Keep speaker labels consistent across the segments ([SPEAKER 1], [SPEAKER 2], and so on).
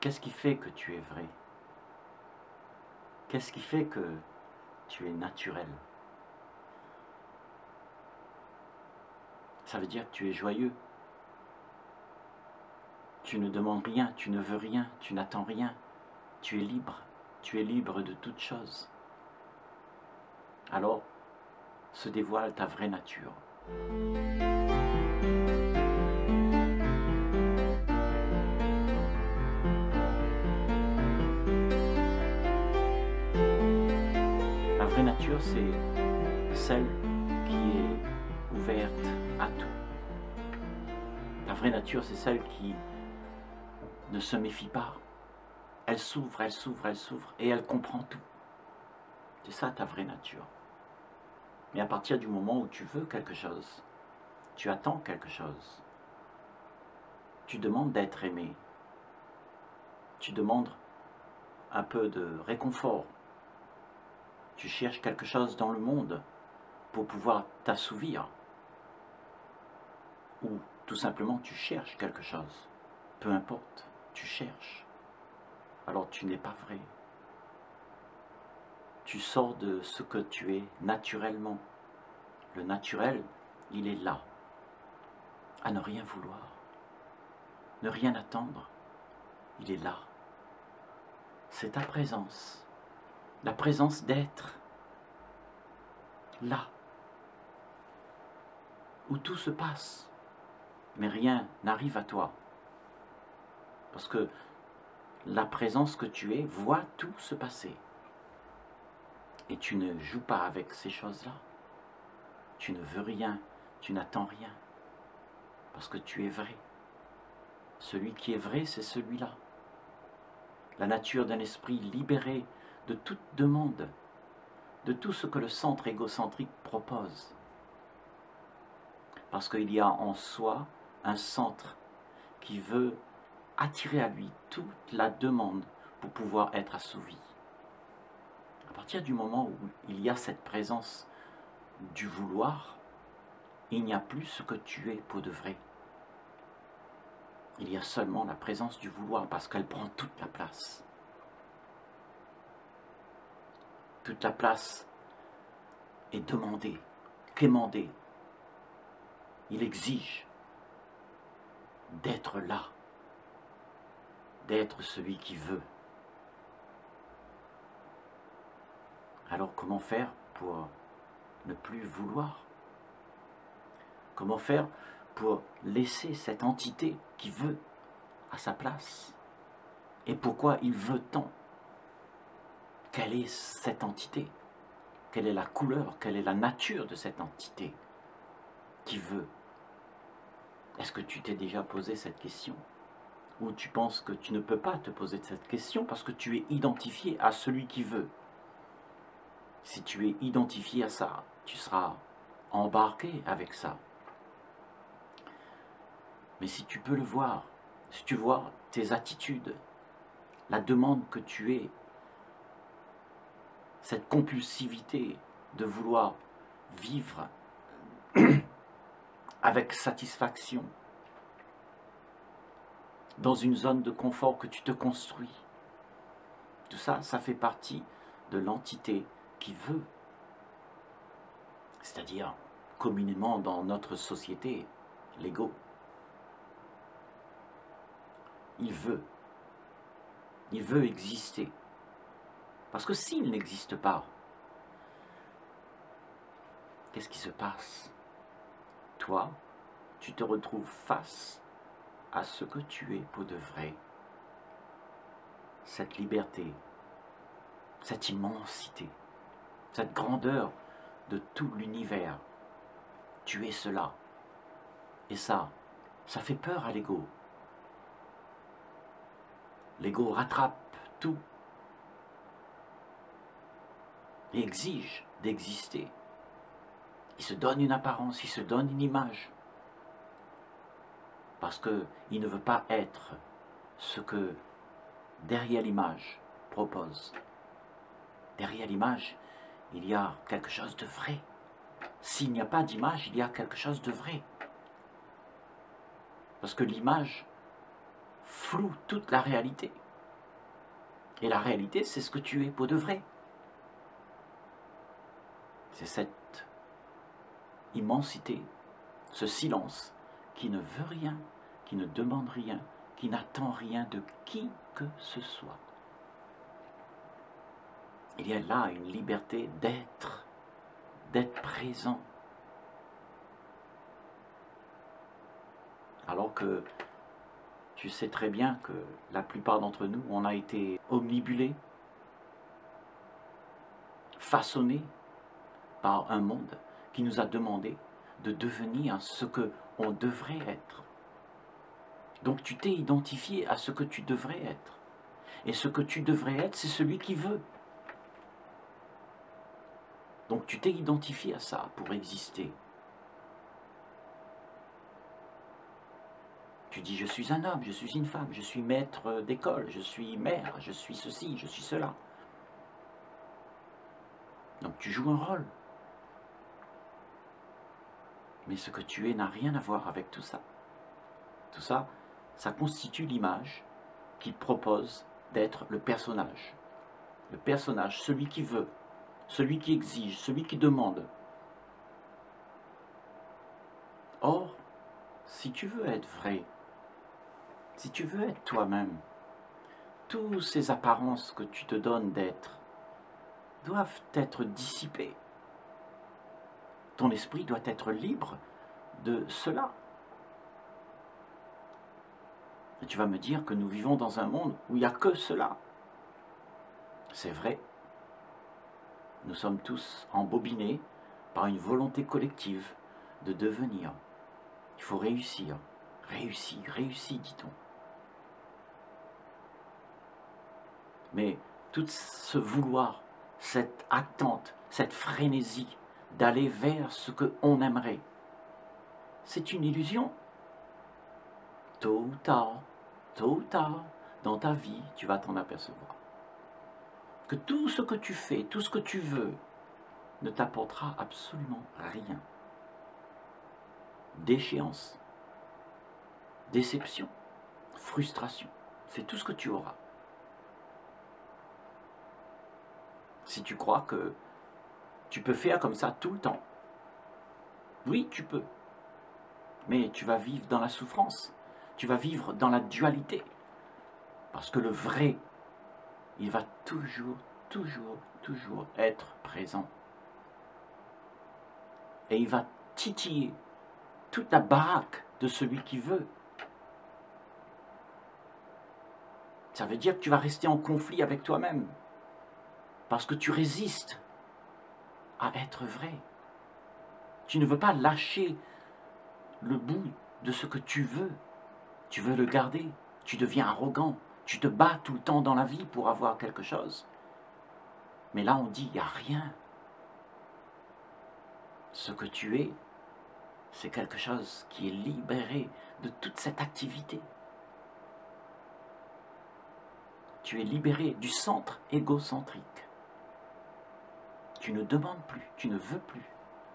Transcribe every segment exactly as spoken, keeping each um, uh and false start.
[SPEAKER 1] qu'est-ce qui fait que tu es vrai? Qu'est-ce qui fait que tu es naturel? Ça veut dire que tu es joyeux. Tu ne demandes rien, tu ne veux rien, tu n'attends rien. Tu es libre, tu es libre de toute chose. Alors, se dévoile ta vraie nature. La vraie nature, c'est celle qui est ouverte à tout. La vraie nature, c'est celle qui ne se méfie pas. Elle s'ouvre, elle s'ouvre, elle s'ouvre et elle comprend tout. C'est ça ta vraie nature. Mais à partir du moment où tu veux quelque chose, tu attends quelque chose, tu demandes d'être aimé, tu demandes un peu de réconfort, tu cherches quelque chose dans le monde pour pouvoir t'assouvir, ou tout simplement tu cherches quelque chose, peu importe, tu cherches, alors tu n'es pas vrai. Tu sors de ce que tu es naturellement. Le naturel, il est là, à ne rien vouloir, ne rien attendre, il est là. C'est ta présence, la présence d'être, là, où tout se passe, mais rien n'arrive à toi. Parce que la présence que tu es voit tout se passer. Et tu ne joues pas avec ces choses-là. Tu ne veux rien, tu n'attends rien. Parce que tu es vrai. Celui qui est vrai, c'est celui-là. La nature d'un esprit libéré de toute demande, de tout ce que le centre égocentrique propose. Parce qu'il y a en soi un centre qui veut attirer à lui toute la demande pour pouvoir être assouvi. À partir du moment où il y a cette présence du vouloir, il n'y a plus ce que tu es pour de vrai. Il y a seulement la présence du vouloir parce qu'elle prend toute la place. Toute la place est demandée, quémandée. Il exige d'être là, d'être celui qui veut. Alors comment faire pour ne plus vouloir? Comment faire pour laisser cette entité qui veut à sa place? Et pourquoi il veut tant? Quelle est cette entité? Quelle est la couleur? Quelle est la nature de cette entité qui veut? Est-ce que tu t'es déjà posé cette question? Ou tu penses que tu ne peux pas te poser cette question parce que tu es identifié à celui qui veut? Si tu es identifié à ça, tu seras embarqué avec ça. Mais si tu peux le voir, si tu vois tes attitudes, la demande que tu es, cette compulsivité de vouloir vivre avec satisfaction, dans une zone de confort que tu te construis, tout ça, ça fait partie de l'entité qui veut. C'est-à-dire, communément dans notre société, l'ego. Il veut. Il veut exister. Parce que s'il n'existe pas, qu'est-ce qui se passe? Toi, tu te retrouves face à ce que tu es pour de vrai. Cette liberté, cette immensité, cette grandeur de tout l'univers. Tu es cela. Et ça, ça fait peur à l'ego. L'ego rattrape tout et exige d'exister. Il se donne une apparence, il se donne une image. Parce qu'il ne veut pas être ce que derrière l'image propose. Derrière l'image, il y a quelque chose de vrai. S'il n'y a pas d'image, il y a quelque chose de vrai. Parce que l'image floue toute la réalité. Et la réalité, c'est ce que tu es pour de vrai. C'est cette immensité, ce silence qui ne veut rien, qui ne demande rien, qui n'attend rien de qui que ce soit. Il y a là une liberté d'être, d'être présent. Alors que tu sais très bien que la plupart d'entre nous, on a été omnibulés, façonnés par un monde qui nous a demandé de devenir ce que on devrait être. Donc tu t'es identifié à ce que tu devrais être. Et ce que tu devrais être, c'est celui qui veut. Donc tu t'es identifié à ça pour exister. Tu dis, je suis un homme, je suis une femme, je suis maître d'école, je suis mère, je suis ceci, je suis cela. Donc tu joues un rôle. Mais ce que tu es n'a rien à voir avec tout ça. Tout ça, ça constitue l'image qui propose d'être le personnage. Le personnage, celui qui veut, celui qui exige, celui qui demande. Or, si tu veux être vrai, si tu veux être toi-même, toutes ces apparences que tu te donnes d'être doivent être dissipées. Ton esprit doit être libre de cela. Et tu vas me dire que nous vivons dans un monde où il n'y a que cela. C'est vrai. Nous sommes tous embobinés par une volonté collective de devenir. Il faut réussir, réussir, réussir, dit-on. Mais tout ce vouloir, cette attente, cette frénésie d'aller vers ce qu'on aimerait, c'est une illusion. Tôt ou tard, tôt ou tard, dans ta vie, tu vas t'en apercevoir. Que tout ce que tu fais, tout ce que tu veux, ne t'apportera absolument rien. Déchéance, déception, frustration, c'est tout ce que tu auras. Si tu crois que tu peux faire comme ça tout le temps, oui, tu peux. Mais tu vas vivre dans la souffrance, tu vas vivre dans la dualité. Parce que le vrai, il va toujours, toujours, toujours être présent. Et il va titiller toute la baraque de celui qui veut. Ça veut dire que tu vas rester en conflit avec toi-même. Parce que tu résistes à être vrai. Tu ne veux pas lâcher le bout de ce que tu veux. Tu veux le garder. Tu deviens arrogant. Tu te bats tout le temps dans la vie pour avoir quelque chose. Mais là, on dit, il n'y a rien. Ce que tu es, c'est quelque chose qui est libéré de toute cette activité. Tu es libéré du centre égocentrique. Tu ne demandes plus, tu ne veux plus.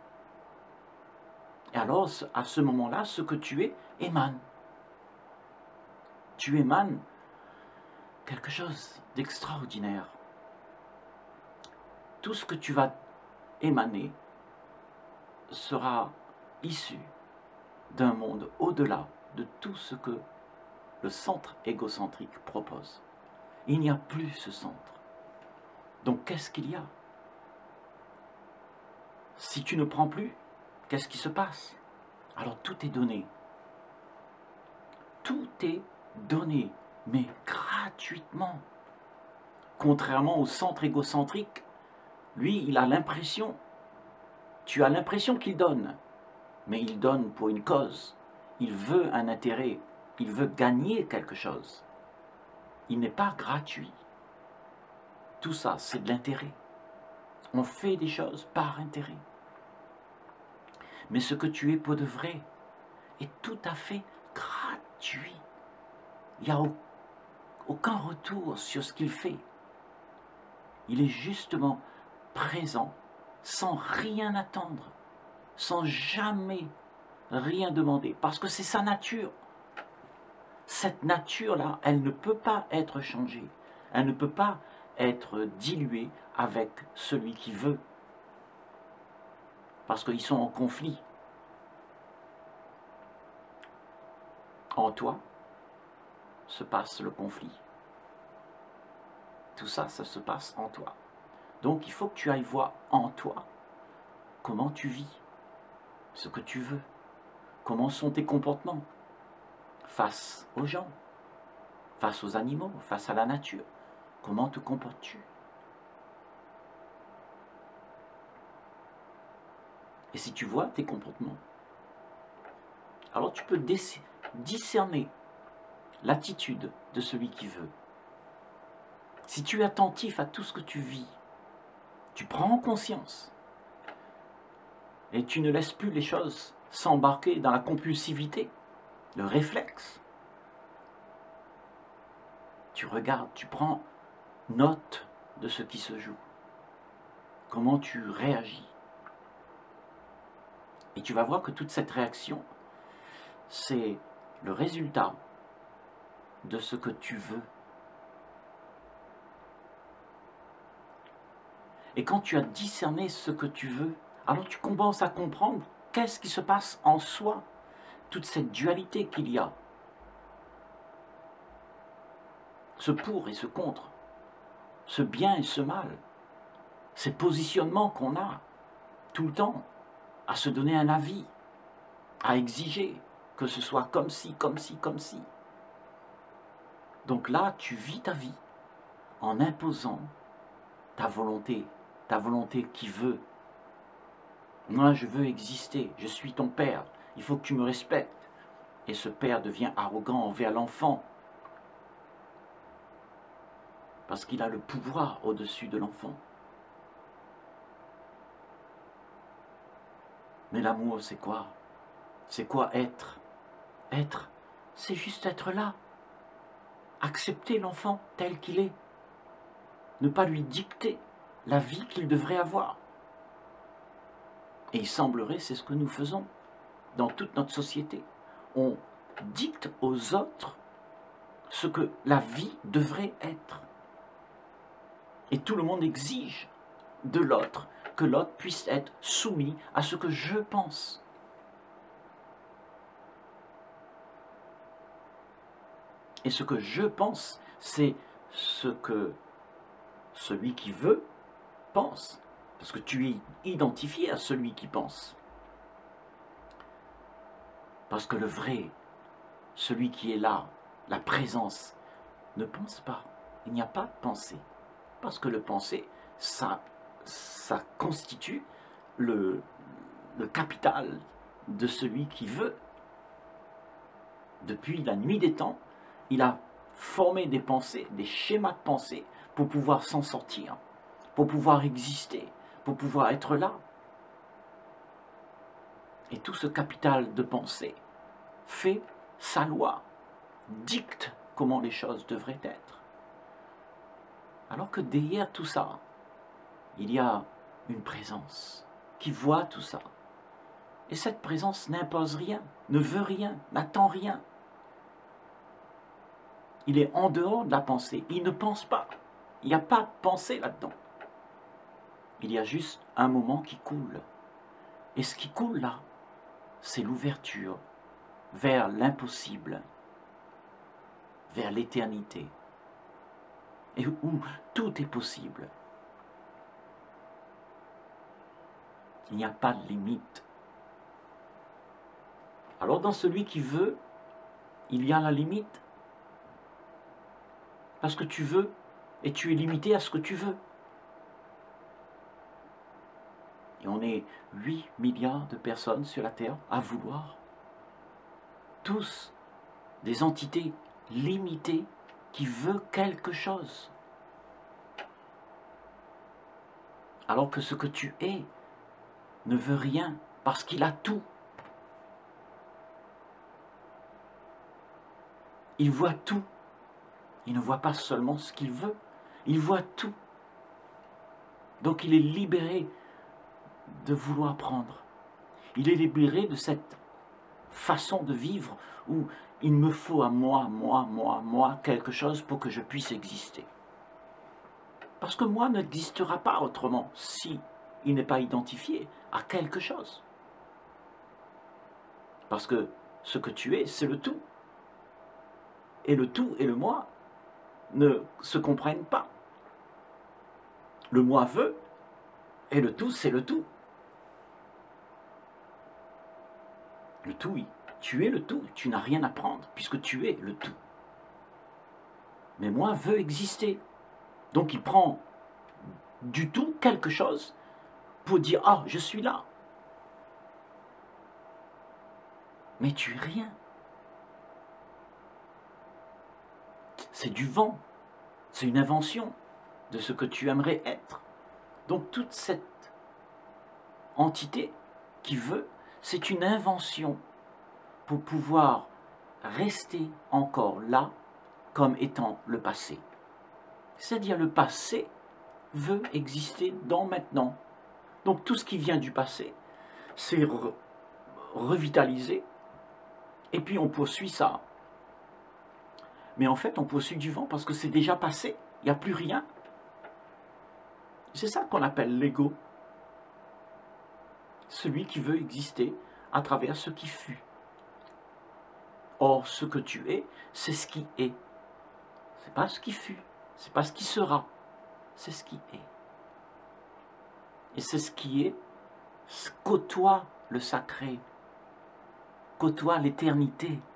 [SPEAKER 1] Et alors, à ce moment-là, ce que tu es émane. Tu émanes quelque chose d'extraordinaire. Tout ce que tu vas émaner sera issu d'un monde au-delà de tout ce que le centre égocentrique propose. Il n'y a plus ce centre. Donc qu'est-ce qu'il y a? Si tu ne prends plus, qu'est-ce qui se passe? Alors tout est donné. Tout est donné, mais gratuitement. Contrairement au centre égocentrique, lui, il a l'impression, tu as l'impression qu'il donne, mais il donne pour une cause. Il veut un intérêt, il veut gagner quelque chose. Il n'est pas gratuit. Tout ça, c'est de l'intérêt. On fait des choses par intérêt. Mais ce que tu es pour de vrai est tout à fait gratuit. Il n'y a aucun retour sur ce qu'il fait. Il est justement présent, sans rien attendre, sans jamais rien demander, parce que c'est sa nature. Cette nature-là, elle ne peut pas être changée. Elle ne peut pas être diluée avec celui qui veut. Parce qu'ils sont en conflit. En toi se passe le conflit. Tout ça, ça se passe en toi. Donc il faut que tu ailles voir en toi comment tu vis, ce que tu veux, comment sont tes comportements face aux gens, face aux animaux, face à la nature. Comment te comportes-tu? Et si tu vois tes comportements, alors tu peux discerner l'attitude de celui qui veut. Si tu es attentif à tout ce que tu vis, tu prends conscience et tu ne laisses plus les choses s'embarquer dans la compulsivité, le réflexe. Tu regardes, tu prends note de ce qui se joue, comment tu réagis. Et tu vas voir que toute cette réaction, c'est le résultat de ce que tu veux. Et quand tu as discerné ce que tu veux, alors tu commences à comprendre qu'est-ce qui se passe en soi, toute cette dualité qu'il y a, ce pour et ce contre, ce bien et ce mal, ces positionnements qu'on a tout le temps, à se donner un avis, à exiger que ce soit comme ci, comme ci, comme ci. Donc là, tu vis ta vie en imposant ta volonté, ta volonté qui veut. Moi, je veux exister, je suis ton père, il faut que tu me respectes. Et ce père devient arrogant envers l'enfant, parce qu'il a le pouvoir au-dessus de l'enfant. Mais l'amour, c'est quoi? C'est quoi être? Être, c'est juste être là. Accepter l'enfant tel qu'il est. Ne pas lui dicter la vie qu'il devrait avoir. Et il semblerait, c'est ce que nous faisons dans toute notre société. On dicte aux autres ce que la vie devrait être. Et tout le monde exige de l'autre que l'autre puisse être soumis à ce que je pense. Et ce que je pense, c'est ce que celui qui veut pense. Parce que tu es identifié à celui qui pense. Parce que le vrai, celui qui est là, la présence, ne pense pas. Il n'y a pas de pensée. Parce que le penser, ça, ça constitue le, le capital de celui qui veut. Depuis la nuit des temps, il a formé des pensées, des schémas de pensée pour pouvoir s'en sortir, pour pouvoir exister, pour pouvoir être là. Et tout ce capital de pensée fait sa loi, dicte comment les choses devraient être. Alors que derrière tout ça, il y a une présence qui voit tout ça. Et cette présence n'impose rien, ne veut rien, n'attend rien. Il est en dehors de la pensée, il ne pense pas. Il n'y a pas de pensée là-dedans. Il y a juste un moment qui coule. Et ce qui coule là, c'est l'ouverture vers l'impossible, vers l'éternité, et où tout est possible. Il n'y a pas de limite. Alors dans celui qui veut, il y a la limite. Parce que tu veux, et tu es limité à ce que tu veux. Et on est huit milliards de personnes sur la Terre à vouloir. Tous des entités limitées qui veulent quelque chose. Alors que ce que tu es ne veut rien parce qu'il a tout. Il voit tout. Il ne voit pas seulement ce qu'il veut, il voit tout. Donc il est libéré de vouloir prendre. Il est libéré de cette façon de vivre où il me faut à moi, moi, moi, moi, quelque chose pour que je puisse exister. Parce que moi n'existera pas autrement si il n'est pas identifié à quelque chose. Parce que ce que tu es, c'est le tout. Et le tout et le moi ne se comprennent pas. Le moi veut, et le tout, c'est le tout. Le tout, oui. Tu es le tout, tu n'as rien à prendre, puisque tu es le tout. Mais moi veut exister. Donc il prend du tout quelque chose pour dire « Ah, je suis là ». Mais tu es rien. C'est du vent. C'est une invention de ce que tu aimerais être. Donc toute cette entité qui veut, c'est une invention pour pouvoir rester encore là comme étant le passé. C'est-à-dire le passé veut exister dans maintenant. Donc tout ce qui vient du passé, c'est re revitalisé, et puis on poursuit ça. Mais en fait, on poursuit du vent parce que c'est déjà passé, il n'y a plus rien. C'est ça qu'on appelle l'ego. Celui qui veut exister à travers ce qui fut. Or, ce que tu es, c'est ce qui est. C'est pas ce qui fut, c'est pas ce qui sera, c'est ce qui est. Et c'est ce qui est, côtoie le sacré, côtoie l'éternité.